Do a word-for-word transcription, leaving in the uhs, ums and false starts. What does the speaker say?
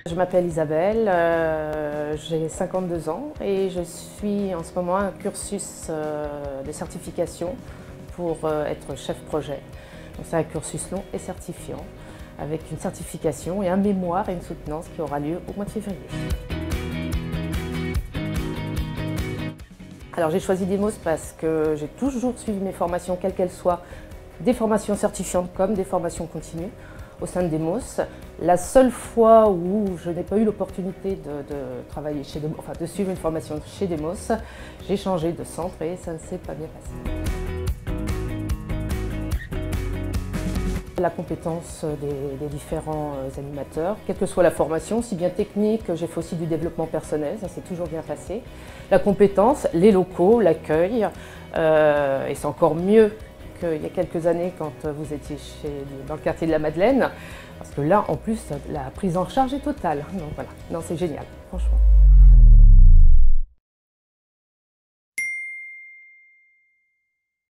Je m'appelle Isabelle, euh, j'ai cinquante-deux ans et je suis en ce moment un cursus euh, de certification pour euh, être chef projet. C'est un cursus long et certifiant avec une certification et un mémoire et une soutenance qui aura lieu au mois de février. Alors j'ai choisi Demos parce que j'ai toujours suivi mes formations, quelles qu'elles soient, des formations certifiantes comme des formations continues au sein de Demos. La seule fois où je n'ai pas eu l'opportunité de, de travailler chez Demos, enfin de suivre une formation chez Demos, j'ai changé de centre et ça ne s'est pas bien passé. La compétence des, des différents animateurs, quelle que soit la formation, si bien technique, j'ai fait aussi du développement personnel, ça s'est toujours bien passé. La compétence, les locaux, l'accueil, euh, et c'est encore mieux qu'il y a quelques années quand vous étiez chez, dans le quartier de la Madeleine, parce que là, en plus, la prise en charge est totale. Donc voilà, non, c'est génial, franchement.